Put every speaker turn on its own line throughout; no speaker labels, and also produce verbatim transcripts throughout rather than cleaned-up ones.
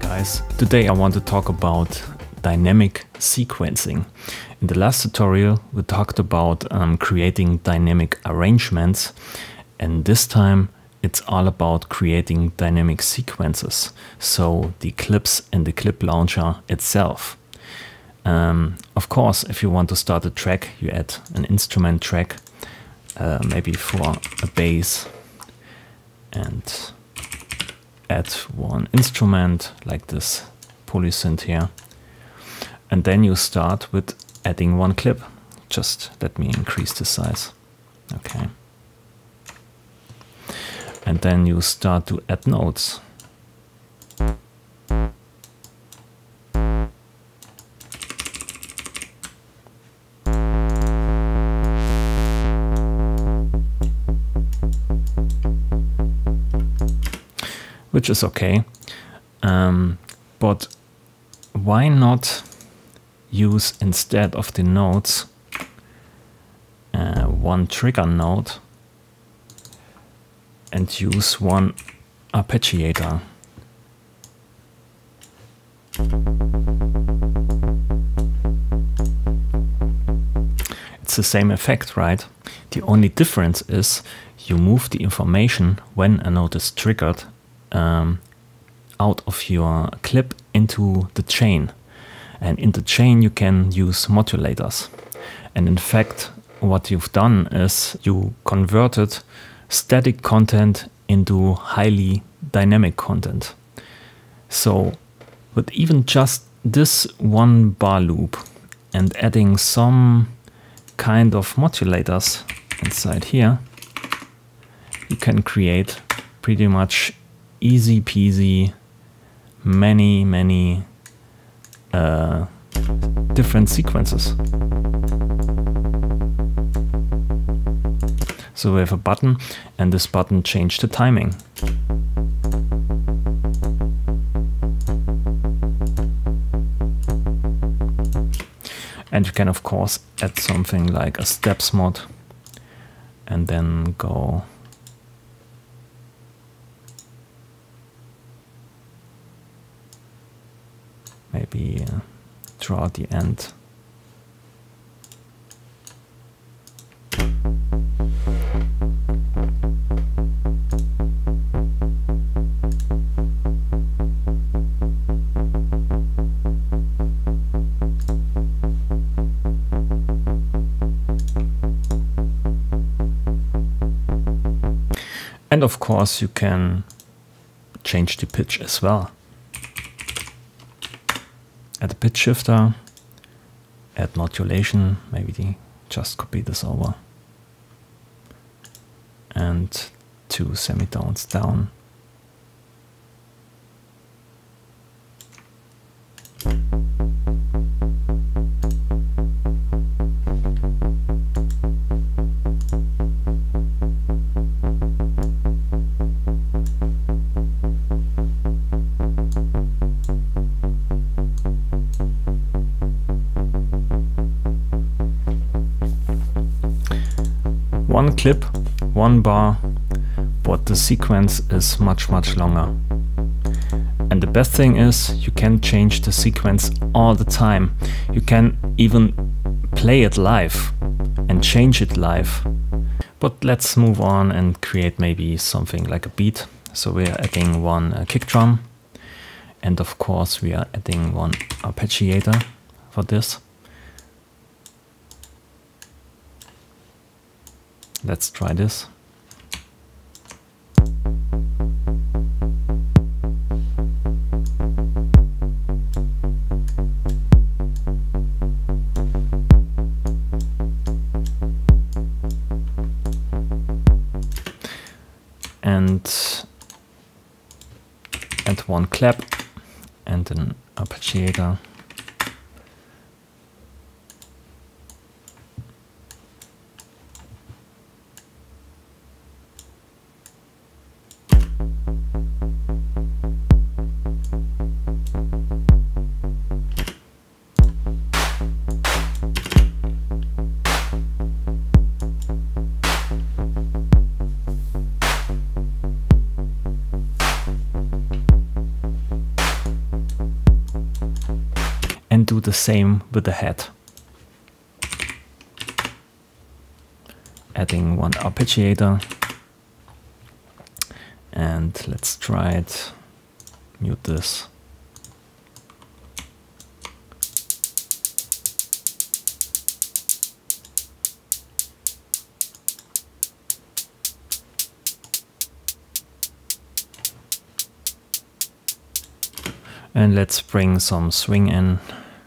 guys, today I want to talk about dynamic sequencing. In the last tutorial we talked about um, creating dynamic arrangements, and this time it's all about creating dynamic sequences, so the clips in the clip launcher itself. Um, of course, if you want to start a track, you add an instrument track, uh, maybe for a bass, and add one instrument like this polysynth here, and then you start with adding one clip. Just let me increase the size. Okay. And then you start to add notes. Which is okay, um, but why not use, instead of the notes, uh, one trigger node and use one arpeggiator. It's the same effect, right? The only difference is you move the information when a note is triggered Um, out of your clip into the chain, and in the chain you can use modulators. And in fact what you've done is you converted static content into highly dynamic content. So with even just this one bar loop and adding some kind of modulators inside here, you can create pretty much easy peasy many many uh, different sequences. So we have a button, and this button changed the timing. And you can of course add something like a steps mod and then go maybe uh, draw at the end. And of course you can change the pitch as well. Add a pitch shifter, add modulation, maybe just copy this over, and two semitones down. One clip, one bar, but the sequence is much much longer. And the best thing is you can change the sequence all the time. You can even play it live and change it live. But let's move on and create maybe something like a beat. So we are adding one uh, kick drum, and of course we are adding one arpeggiator for this. Let's try this. And add one clap and an arpeggiator. do the same with the head. Adding one arpeggiator. And let's try it. Mute this. And let's bring some swing in.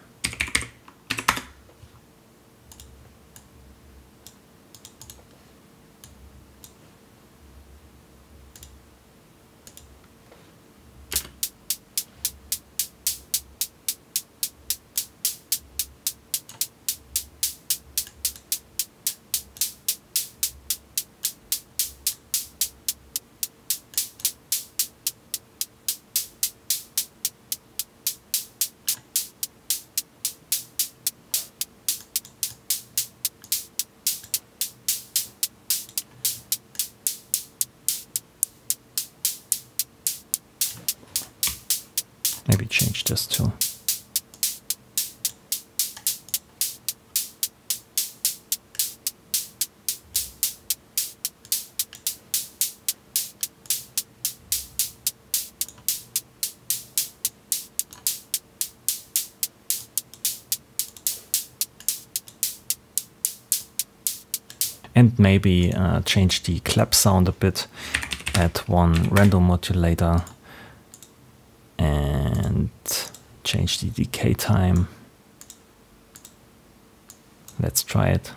Maybe change this too. And maybe uh, change the clap sound a bit, add one random modulator, and change the decay time. Let's try it.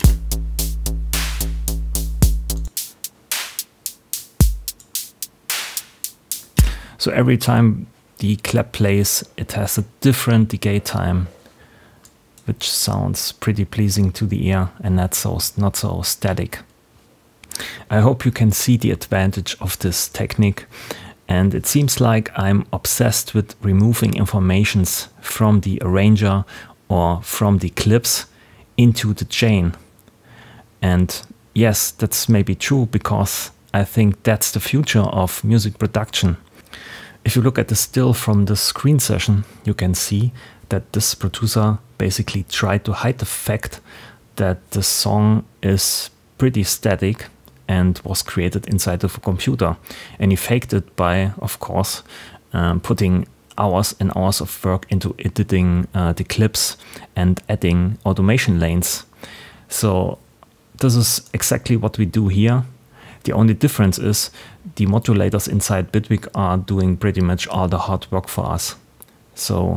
So every time the clap plays, it has a different decay time, which sounds pretty pleasing to the ear and not so, not so static. I hope you can see the advantage of this technique. And it seems like I'm obsessed with removing informations from the arranger or from the clips into the chain. And yes, that's maybe true, because I think that's the future of music production. If you look at the still from the screen session, you can see that this producer basically tried to hide the fact that the song is pretty static and was created inside of a computer. And he faked it by, of course, um, putting hours and hours of work into editing uh, the clips and adding automation lanes. So this is exactly what we do here. The only difference is the modulators inside Bitwig are doing pretty much all the hard work for us. So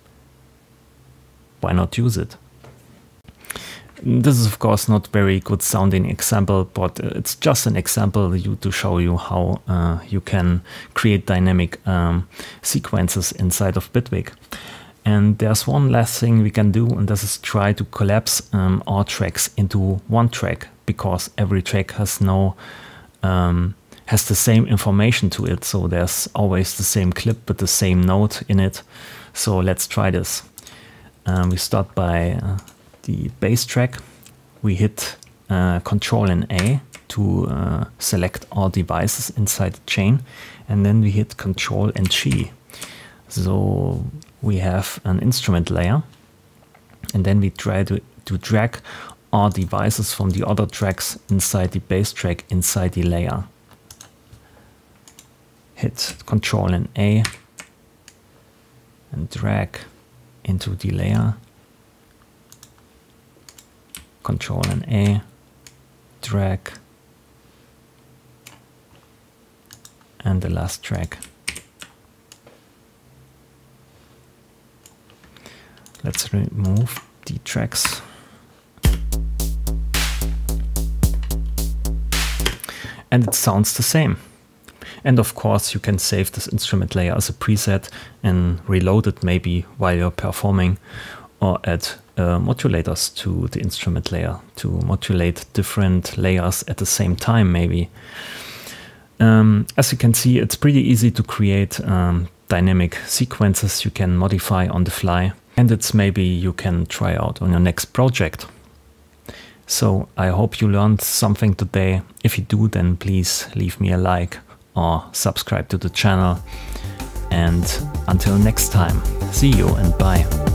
why not use it? This is of course not very good sounding example, but it's just an example to show you how uh, you can create dynamic um, sequences inside of Bitwig. And there's one last thing we can do, and this is try to collapse um, our tracks into one track, because every track has no um, has the same information to it. So there's always the same clip with the same note in it. So let's try this. Um, we start by uh, the bass track. We hit uh, Control and A to uh, select all devices inside the chain, and then we hit Control and G. So we have an instrument layer, and then we try to, to drag all devices from the other tracks inside the bass track inside the layer. Hit Control and A and drag into the layer. Control and A, drag, and the last track. Let's remove the tracks. And it sounds the same. And of course you can save this instrument layer as a preset and reload it maybe while you're performing, or add uh, modulators to the instrument layer to modulate different layers at the same time maybe. Um, as you can see, it's pretty easy to create um, dynamic sequences you can modify on the fly, and it's maybe you can try out on your next project. So I hope you learned something today. If you do, then please leave me a like or subscribe to the channel. And until next time, see you and bye.